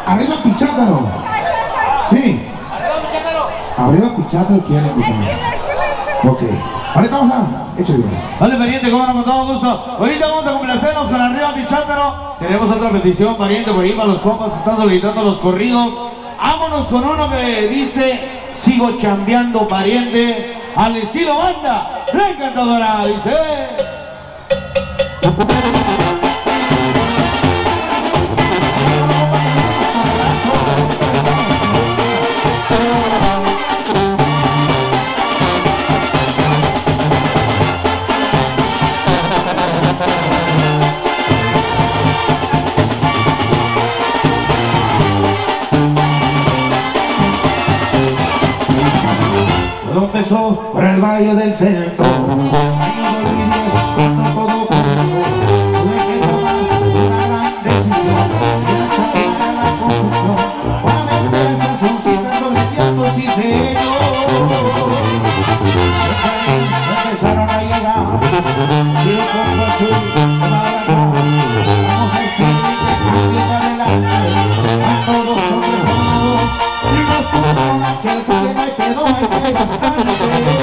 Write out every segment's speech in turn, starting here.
Arriba Pichátaro. Sí. Arriba Pichátaro quiere invitar. Ok. Ahorita vamos a... Échale bien. Vale, pariente, cómo no, con todo gusto. Ahorita vamos a complacernos con Arriba Pichátaro. Tenemos otra petición, pariente, por ahí para los compas que están solicitando los corridos. Vámonos con uno que dice: sigo chambeando, pariente, al estilo banda. La Encantadora dice... Todo empezó por el Valle del Centro. Todo tuve que tomar una gran decisión. La chambear a la construcción. Para empresas son citas sobre tiempos y sellos. Los cariños empezaron a llegar. Y el compa Chuy se va a agarrar. Vamos a decirle que cambio para adelante. A todos hombres amados. Y nos tomaron aquel que no hay pedo, hay que bastante.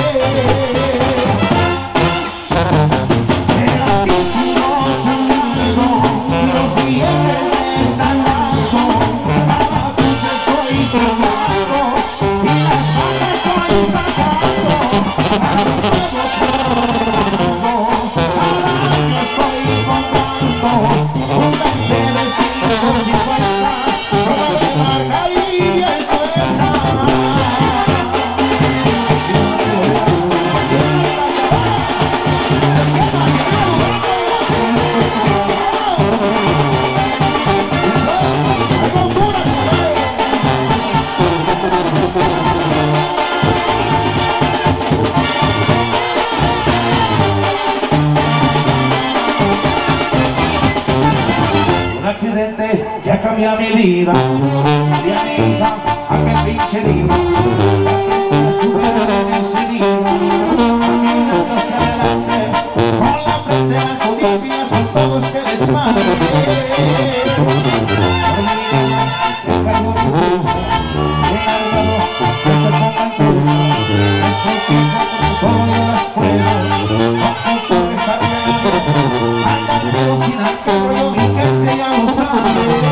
Ya cambia mi vida, y amiga, aquel pinche libro, la subida de mi seguida, caminando hacia adelante, con la frente en alto, limpias con todos que desmadre. El cargo de impulso, el álvaro, que se pongan turnos, el tiempo porque solo yo las puedo, no puedo estar bien, andando sin alcohol, mi gente ya lo sabe.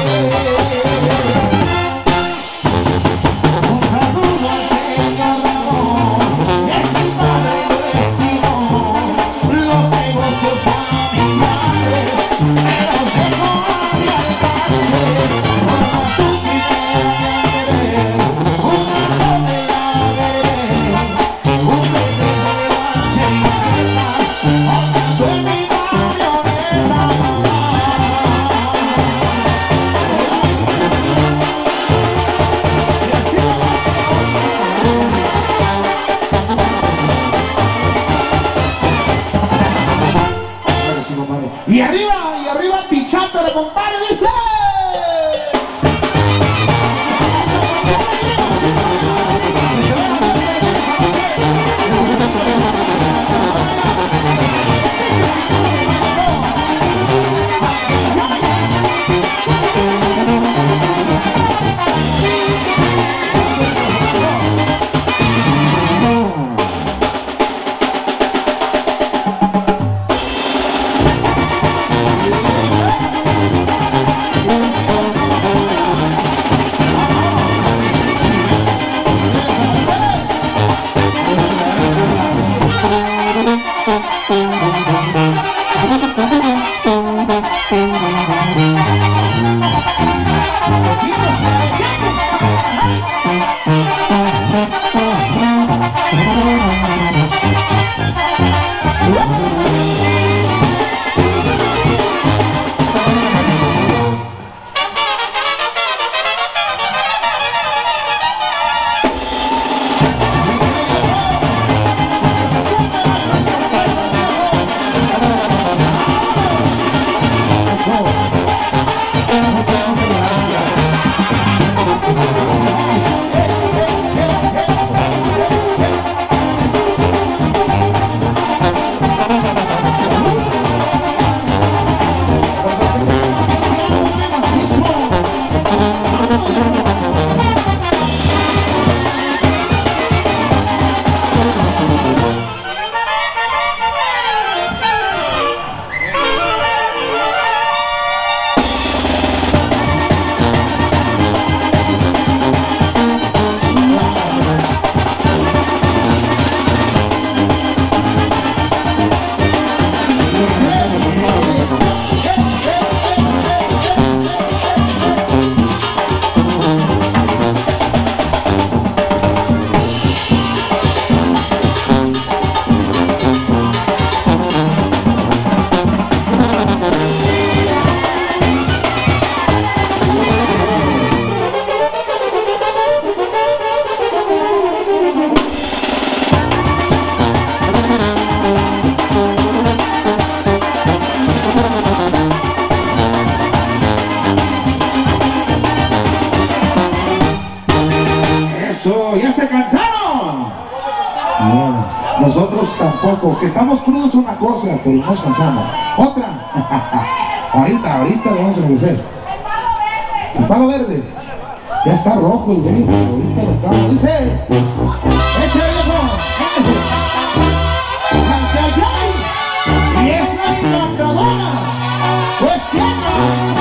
Nosotros tampoco, que estamos crudos una cosa, pero no nos cansamos. Otra. ahorita le vamos a ofrecer. El palo verde. Ya está rojo el güey, ahorita lo estamos. Dice, échale viejo, échale. ¡Ay, ay, ay! Y es la encantadora, pues tierra.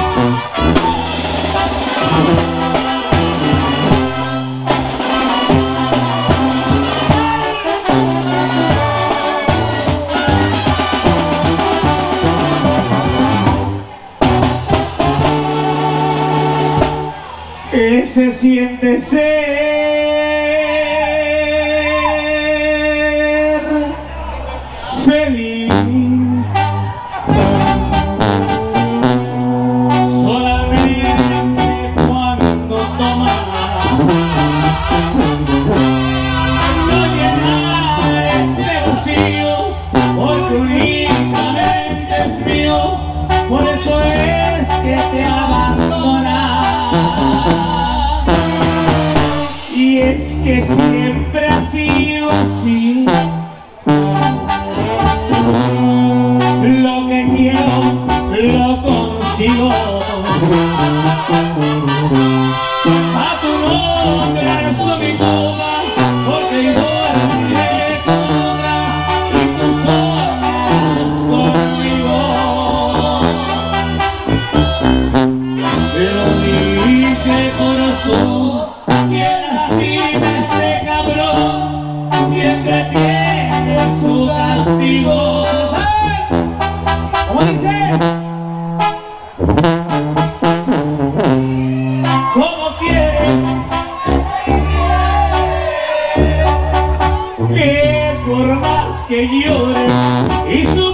¿Qué se siente ser feliz? Solamente cuando tomas no llenar ese vacío, porque únicamente es mío, por eso es que te abandona. Y es que siempre ha sido así. Lo que quiero, lo consigo. A tu nombre alzo mi copa, porque yo dormiré con otra y tú soñas conmigo. Pero dije corazón, quien lastima este cabrón siempre tiene su castigo. ¿Saben? ¿Cómo dice? ¿Cómo quieres que por más que llore y su